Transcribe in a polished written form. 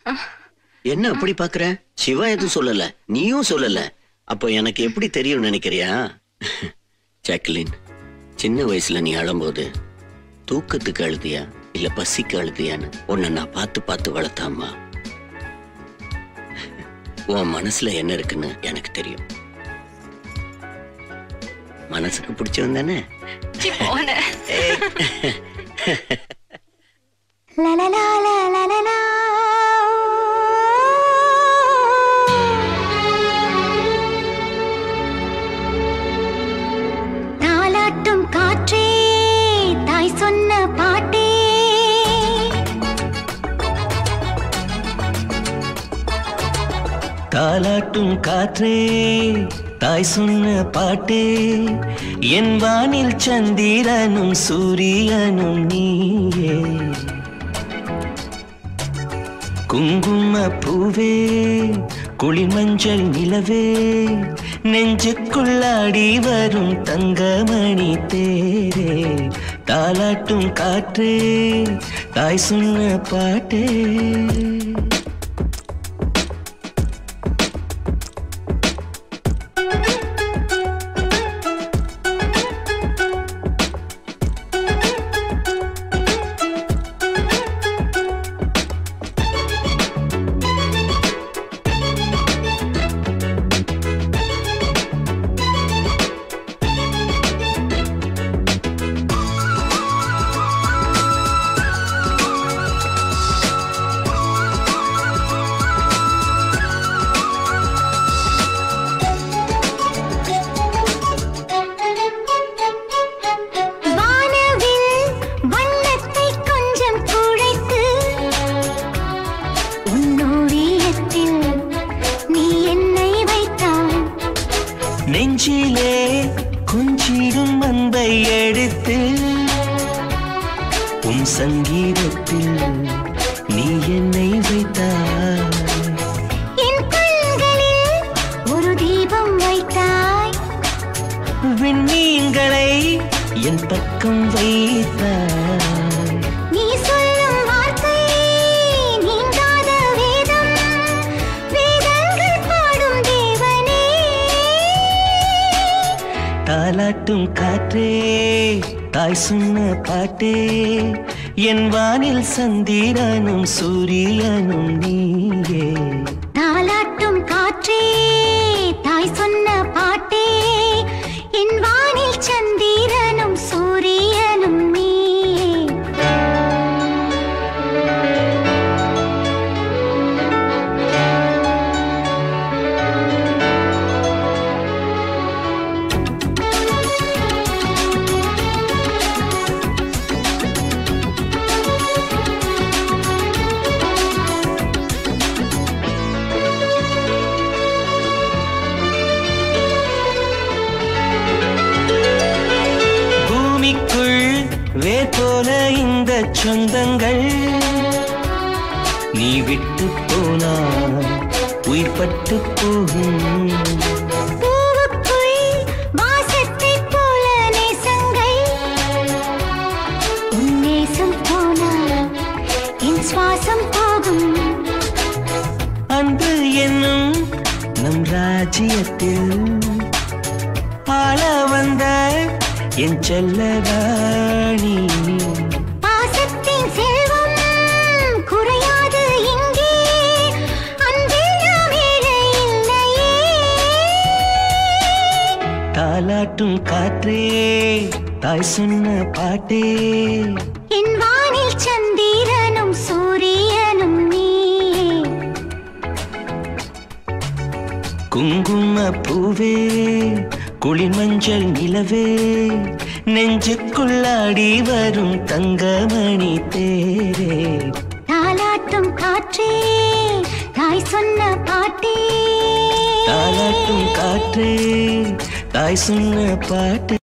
என்ன அப்படி பாக்குற? சிவா எதுவும் சொல்லல, நீயும் சொல்லல, அப்போ எனக்கு எப்படி தெரியும் நினைக்கிறியா? ஜாக்லின், சின்ன வயசுல நீ அழும்போது தூக்கத்துக்கு அழுதியா இல்ல பசிக்கு அழுதியான்னு உன்னை நான் பார்த்து பார்த்து வளர்த்தாமா. உன் மனசுல என்ன இருக்குன்னு எனக்கு தெரியும். மனசுக்கு பிடிச்சவன் தானே? தாலாட்டும் காற்றே தாய் சொன்ன பாட்டே, தாலாட்டும் காற்றே தாய் சொன்ன பாட்டே, என் வானில் சந்திரனும் சூரியனும் நீயே. குங்கும பூவே குளிர் மஞ்சள் நிலவே, நெஞ்சுக்குள்ளாடி வரும் தங்கமணி தேரே, தாலாட்டும் காற்றே தாய் சொன்ன பாட்டே. நெஞ்சிலே கொஞ்சிடும் அன்பை எடுத்து உன் சங்கீதத்தில் நீ என்னை வைத்தாய். என் கண்களில் ஒரு தீபம் வைத்தாய். விண்மீன்களை என் பக்கம் வைத்தாய். நீ சொல்லும் வார்த்தை நீங்காத வேதம், வேதங்கள் பாடும் தேவனே. தாலாட்டும் காற்றே தாய் சொன்ன பாட்டே, என் வானில் சந்திரனும் சூரியனும் நீயே. தாலாட்டும் காற்றே தாய் சொன்ன பாட்டே, என் வானில் சந்திரனும் சூரியனும் நீயே. வேர் போல இந்த சொந்தங்கள் நீ விட்டு போனா உயிர் பட்டு போகும். பூவுக்குள் வாசத்தை போல நேசங்கள், உன் நேசம் போனா என் சுவாசம் போகும். அன்பு என்னும் நம் ராஜ்யத்தில் ஆள வந்த என் செல்லராணி, பாசத்தின் செல்வம் குறையாது இங்கே, அன்பில் நாம் ஏழை இல்லையே. தாலாட்டும் காற்றே தாய் சொன்ன பாட்டே, என் வானில் சந்திரனும் சூரியனும் நீயே. குங்கும பூவே குளிர் மஞ்சள் நிலவே, நெஞ்சுக்குள்ளாடி வரும் தங்கமணி தேரே, தாலாட்டும் காற்றே தாய் சொன்ன பாட்டே. தாலாட்டும் காற்றே தாய் சொன்ன பாட்டு.